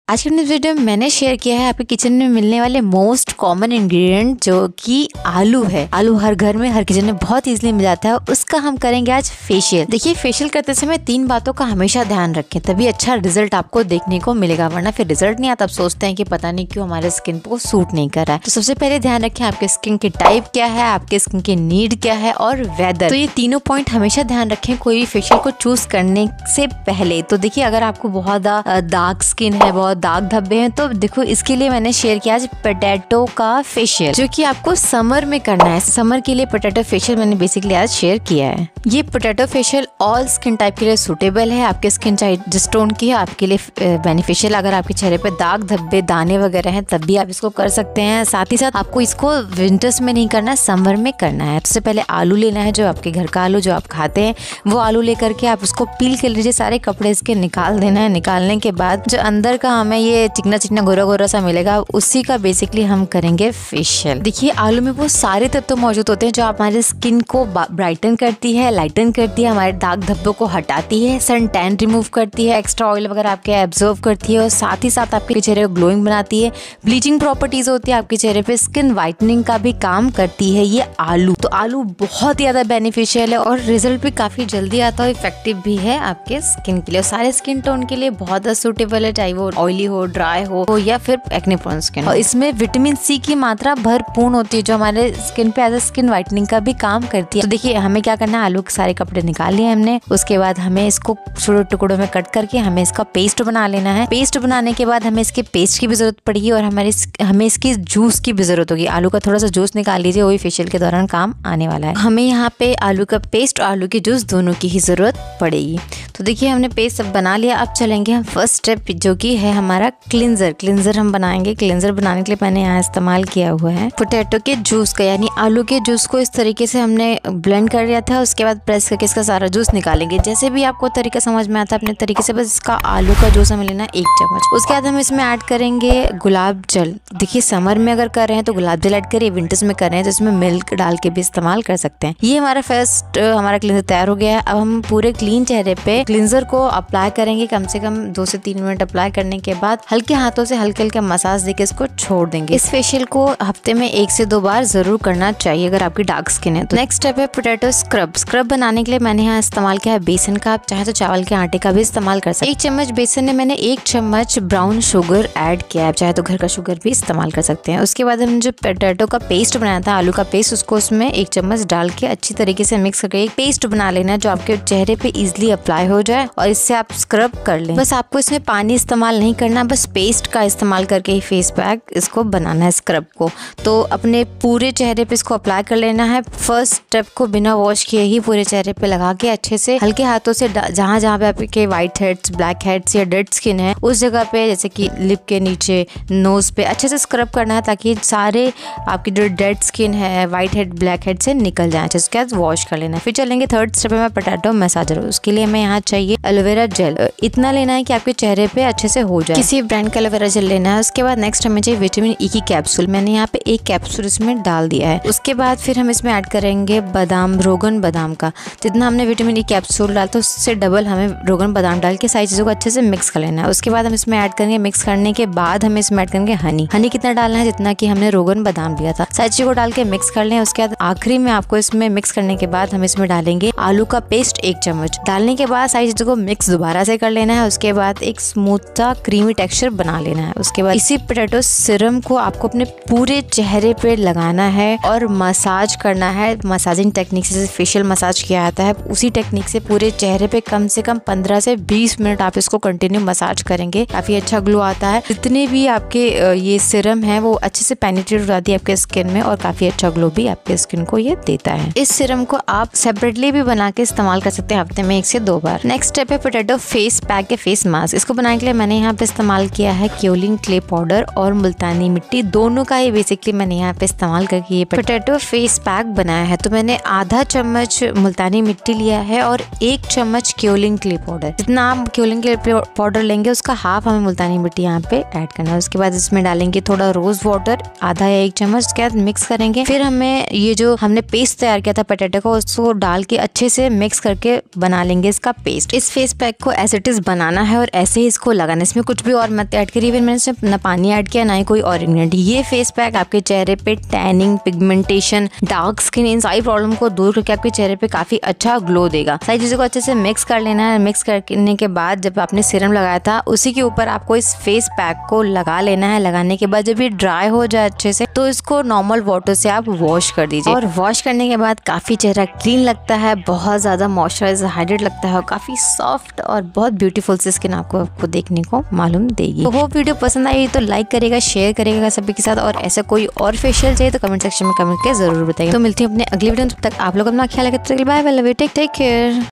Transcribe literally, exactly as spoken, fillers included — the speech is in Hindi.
आज की अपनी वीडियो में मैंने शेयर किया है आपके किचन में मिलने वाले मोस्ट कॉमन इंग्रेडिएंट जो कि आलू है। आलू हर घर में हर किचन में बहुत इजीली मिल जाता है। उसका हम करेंगे आज फेशियल। देखिए, फेशियल करते समय तीन बातों का हमेशा ध्यान रखें, तभी अच्छा रिजल्ट आपको देखने को मिलेगा, वरना फिर रिजल्ट नहीं आता। आप सोचते हैं कि पता नहीं क्यों हमारे स्किन को सूट नहीं कर रहा है। तो सबसे पहले ध्यान रखें आपके स्किन की टाइप क्या है, आपके स्किन की नीड क्या है और वेदर। तो ये तीनों पॉइंट हमेशा ध्यान रखें कोई भी फेशियल को चूज करने से पहले। तो देखिए, अगर आपको बहुत डार्क स्किन है, बहुत दाग धब्बे हैं, तो देखो इसके लिए मैंने शेयर किया आज पोटैटो का फेशियल, जो कि आपको समर में करना है। समर के लिए पोटैटो फेशियल मैंने बेसिकली आज शेयर किया है। ये potato facial all skin type के लिए सूटेबल है। आपके स्किन चाहे जिस टोन की है आपके लिए बेनिफिशियल। अगर आपके चेहरे पे दाग धब्बे दाने वगैरह हैं तब भी आप इसको कर सकते हैं। साथ ही साथ आपको इसको विंटर्स में नहीं करना है, समर में करना है। सबसे पहले आलू लेना है, जो आपके घर का आलू जो आप खाते हैं वो आलू लेकर के आप उसको पील कर लीजिए, सारे कपड़े इसके निकाल देना है। निकालने के बाद जो अंदर का हमें ये चिकना चिकना गोरा गोरा सा मिलेगा, उसी का बेसिकली हम करेंगे फेशियल। देखिए, आलू में वो सारे तत्व मौजूद होते हैं जो हमारे स्किन को ब्राइटन करती है, लाइटन करती है, हमारे दाग धब्बों को हटाती है, सन टैन रिमूव करती है, एक्स्ट्रा ऑयल वगैरह आपके एब्जॉर्व करती है और साथ ही साथ आपके चेहरे को ग्लोइंग बनाती है। ब्लीचिंग प्रॉपर्टीज होती है आपके चेहरे पे, स्किन व्हाइटनिंग का भी काम करती है ये आलू। तो आलू बहुत ज्यादा बेनिफिशियल है और रिजल्ट भी काफी जल्दी आता है, इफेक्टिव भी है आपके स्किन के लिए और सारे स्किन टोन के लिए बहुत ज्यादा सूटेबल है, चाहे वो ऑयली हो, ड्राई हो या फिर एक्ने प्रोन स्किन। और इसमें विटामिन सी की मात्रा भरपूर होती है जो हमारे स्किन पे एज अ स्किन व्हाइटनिंग का भी काम करती है। तो देखिए, हमें क्या करना है, आलू के सारे कपड़े निकाल लिए हमने। उसके बाद हमें इसको छोटे टुकड़ों में कट करके हमें इसका पेस्ट बना लेना है। पेस्ट बनाने के बाद हमें इसके पेस्ट की भी जरूरत पड़ेगी और हमारे हमें इसकी जूस की भी जरूरत होगी। आलू का थोड़ा सा जूस निकाल लीजिए, वही फेशियल के दौरान काम आने वाला है। हमें यहाँ पे आलू का पेस्ट और आलू की जूस दोनों की ही जरूरत पड़ेगी। तो देखिए, हमने पेस्ट सब बना लिया। अब चलेंगे हम फर्स्ट स्टेप, जो कि है हमारा क्लिंजर। क्लिंजर हम बनाएंगे। क्लिंजर बनाने के लिए मैंने यहाँ इस्तेमाल किया हुआ है पोटैटो के जूस का, यानी आलू के जूस को इस तरीके से हमने ब्लेंड कर लिया था। उसके बाद प्रेस करके इसका सारा जूस निकालेंगे। जैसे भी आपको तरीका समझ में आता है अपने तरीके से, बस इसका आलू का जूस हमें लेना एक चम्मच। उसके बाद हम इसमें ऐड करेंगे गुलाब जल। देखिए, समर में अगर कर रहे हैं तो गुलाब जल ऐड करिए, विंटर्स में कर रहे हैं तो इसमें मिल्क डाल के भी इस्तेमाल कर सकते हैं। ये हमारा फर्स्ट हमारा क्लिंजर तैयार हो गया है। अब हम पूरे क्लीन चेहरे पे क्लिंजर को अप्लाई करेंगे। कम से कम दो से तीन मिनट अप्लाई करने के बाद हल्के हाथों से हल्के हल्के मसाज देके इसको छोड़ देंगे। इस फेशियल को हफ्ते में एक से दो बार जरूर करना चाहिए अगर आपकी डार्क स्किन है तो। नेक्स्ट स्टेप है पोटैटो स्क्रब। स्क्रब बनाने के लिए मैंने यहाँ इस्तेमाल किया है बेसन का। आप चाहे तो चावल के आटे का भी इस्तेमाल कर सकते हैं। एक चम्मच बेसन में मैंने एक चम्मच ब्राउन शुगर ऐड किया है, चाहे तो घर का शुगर भी इस्तेमाल कर सकते हैं। उसके बाद हमने जो पोटैटो का पेस्ट बनाया था, आलू का पेस्ट, उसको उसमें एक चम्मच डाल के अच्छी तरीके से मिक्स करके एक पेस्ट बना लेना है जो आपके चेहरे पे इजिली अप्लाई हो जाए और इससे आप स्क्रब कर लें। बस आपको इसमें पानी इस्तेमाल नहीं करना, बस पेस्ट का इस्तेमाल करके ही फेस पैक इसको बनाना है स्क्रब को। तो अपने पूरे चेहरे पे इसको अप्लाई कर लेना है। फर्स्ट स्टेप को बिना वॉश किए ही पूरे चेहरे पे लगा के अच्छे से हल्के हाथों से जहाँ जहाँ पे आपके व्हाइट हेड्स, ब्लैक हेड्स या डेड स्किन है उस जगह पे, जैसे कि लिप के नीचे, नोज पे अच्छे से स्क्रब करना है ताकि सारे आपकी जो डेड स्किन है, व्हाइट हेड, ब्लैक हेड से निकल जाए। उसके बाद वॉश कर लेना है। फिर चलेंगे थर्ड स्टेप में पोटैटो मसाजर। उसके लिए हमें यहाँ चाहिए एलोवेरा जेल। इतना लेना है कि आपके चेहरे पे अच्छे से हो जाए। किसी ब्रांड का एलोवेरा जेल लेना है। उसके बाद नेक्स्ट हमें चाहिए विटामिन ई की कैप्सूल। मैंने यहाँ पे एक कैप्सूल इसमें डाल दिया है। उसके बाद फिर हम इसमें ऐड करेंगे बादाम, रोगन बादाम का। जितना हमने विटामिन ई कैप्सूल डाला था उससे डबल हमें रोगन बादाम डाल के सारी चीजों को अच्छे से मिक्स कर लेना है। उसके बाद हम इसमें ऐड करेंगे, मिक्स करने के बाद हम इसमें ऐड करेंगे हनी। हनी कितना डालना है, जितना कि हमने रोगन बादाम लिया था। सारी चीजों को डाल के मिक्स कर लें। उसके बाद आखिरी में आपको इसमें मिक्स करने के बाद हम इसमें डालेंगे आलू का पेस्ट एक चम्मच। डालने के बाद सारी चीजों को मिक्स दोबारा से कर लेना है। उसके बाद एक स्मूथ सा क्रीमी टेक्सचर बना लेना है। उसके बाद इसी पोटैटो सीरम को आपको अपने पूरे चेहरे पे लगाना है और मसाज करना है। मसाजिंग टेक्निक से फेशियल मसाज किया जाता है, उसी टेक्निक से पूरे चेहरे पे कम से कम पंद्रह से बीस मिनट आप इसको कंटिन्यू मसाज करेंगे। काफी अच्छा ग्लो आता है। जितने भी आपके ये सीरम है वो अच्छे से पेनिट्रेट हो जाती है आपके स्किन में और काफी अच्छा ग्लो भी आपके स्किन को ये देता है। इस सीरम को आप सेपरेटली भी बना के इस्तेमाल कर सकते हैं हफ्ते में एक से दो बार। नेक्स्ट स्टेप है पोटैटो फेस पैक या फेस मास्क। इसको बनाने के लिए मैंने यहाँ पे इस्तेमाल किया है क्योलिन क्ले पाउडर और मुल्तानी मिट्टी, दोनों का ही बेसिकली मैंने यहाँ पे इस्तेमाल करके ये पोटैटो फेस पैक बनाया है। तो मैंने आधा चम्मच मुल्तानी मिट्टी लिया है और एक चम्मच क्योलिन क्ले पाउडर। जितना आप क्योलिन क्ले पाउडर लेंगे उसका हाफ हमें मुल्तानी मिट्टी यहाँ पे ऐड करना है। उसके बाद इसमें डालेंगे थोड़ा रोज वाटर, आधा या एक चम्मच। उसके बाद मिक्स करेंगे। फिर हमें ये जो हमने पेस्ट तैयार किया था पोटैटो का, उसको डाल के अच्छे से मिक्स करके बना लेंगे इसका पेस्ट। इस फेस पैक को एज इट इज बनाना है और ऐसे ही इसको लगाना है। इसमें कुछ कुछ भी और मत ऐड करिए। फिर मैंने इसमें ना पानी ऐड किया ना ही कोई और इंग्रेडिएंट। ये फेस पैक आपके चेहरे पे टैनिंग, पिगमेंटेशन, डार्क स्किन, इन सारी प्रॉब्लम को दूर करके आपके चेहरे पे काफी अच्छा ग्लो देगा। सारी चीजों को अच्छे से मिक्स कर लेना है। मिक्स करने के बाद जब आपने सीरम लगाया था उसी के ऊपर आपको इस फेस पैक को लगा लेना है। लगाने के बाद जब ये ड्राई हो जाए अच्छे से तो इसको नॉर्मल वाटर से आप वॉश कर दीजिए। और वॉश करने के बाद काफी चेहरा क्लीन लगता है, बहुत ज्यादा मॉइस्चराइज, हाइड्रेट लगता है और काफी सॉफ्ट और बहुत ब्यूटीफुल सी स्किन आपको आपको देखने को मालूम देगी। तो वो वीडियो पसंद आई तो लाइक करेगा, शेयर करेगा सभी के साथ, और ऐसा कोई और फेशियल चाहिए तो कमेंट सेक्शन में कमेंट करके जरूर बताइए। तो मिलती हूँ अपने अगली वीडियो में, तब तक आप लोग अपना ख्याल रखें। Bye bye, love you, take take care.